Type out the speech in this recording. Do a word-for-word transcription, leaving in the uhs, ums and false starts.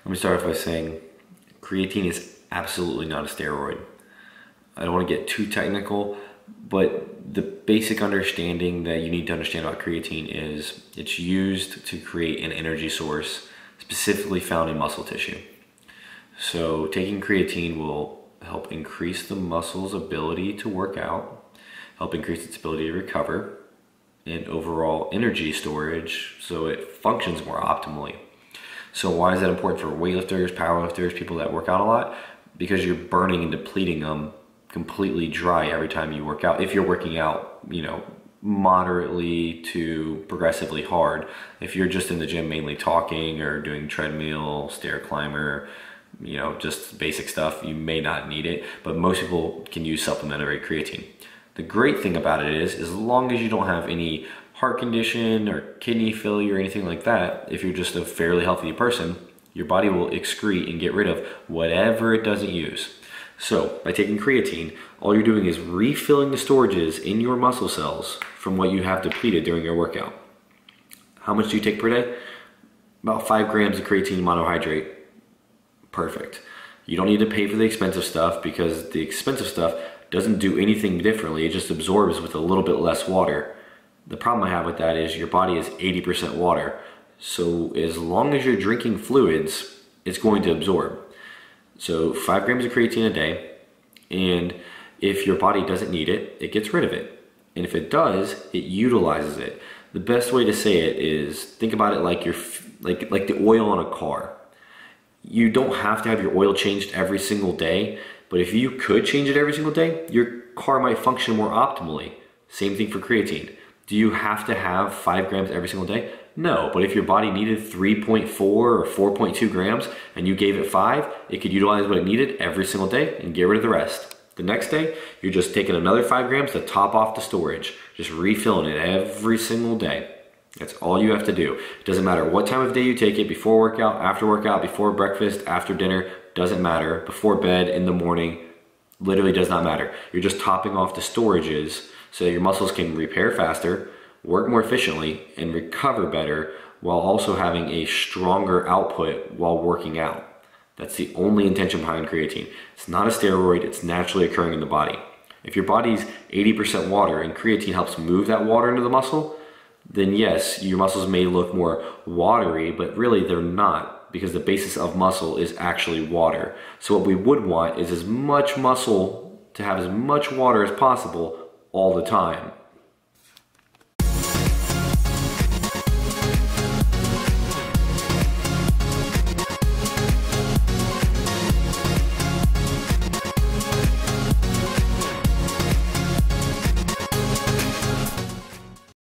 Let me start off by saying creatine is absolutely not a steroid. I don't want to get too technical, but the basic understanding that you need to understand about creatine is it's used to create an energy source specifically found in muscle tissue. So taking creatine will help increase the muscle's ability to work out, help increase its ability to recover, and overall energy storage so it functions more optimally. So why is that important for weightlifters, powerlifters, people that work out a lot? Because you're burning and depleting them completely dry every time you work out. If you're working out, you know, moderately to progressively hard. If you're just in the gym mainly talking or doing treadmill, stair climber, you know, just basic stuff, you may not need it, but most people can use supplementary creatine. The great thing about it is, as long as you don't have any heart condition or kidney failure or anything like that, if you're just a fairly healthy person, your body will excrete and get rid of whatever it doesn't use. So by taking creatine, all you're doing is refilling the storages in your muscle cells from what you have depleted during your workout. How much do you take per day? About five grams of creatine monohydrate. Perfect. You don't need to pay for the expensive stuff because the expensive stuff doesn't do anything differently. It just absorbs with a little bit less water. The problem I have with that is your body is eighty percent water. So as long as you're drinking fluids, it's going to absorb. So five grams of creatine a day, and if your body doesn't need it, it gets rid of it. And if it does, it utilizes it. The best way to say it is, think about it like you're like like the oil on a car. You don't have to have your oil changed every single day, but if you could change it every single day, your car might function more optimally. Same thing for creatine. Do you have to have five grams every single day? No, but if your body needed three point four or four point two grams and you gave it five, it could utilize what it needed every single day and get rid of the rest. The next day, you're just taking another five grams to top off the storage, just refilling it every single day. That's all you have to do. It doesn't matter what time of day you take it, before workout, after workout, before breakfast, after dinner, doesn't matter, before bed, in the morning, literally does not matter. You're just topping off the storages so that your muscles can repair faster, work more efficiently, and recover better while also having a stronger output while working out. That's the only intention behind creatine. It's not a steroid, it's naturally occurring in the body. If your body's eighty percent water and creatine helps move that water into the muscle, then yes, your muscles may look more watery, but really they're not, because the basis of muscle is actually water. So what we would want is as much muscle to have as much water as possible all the time.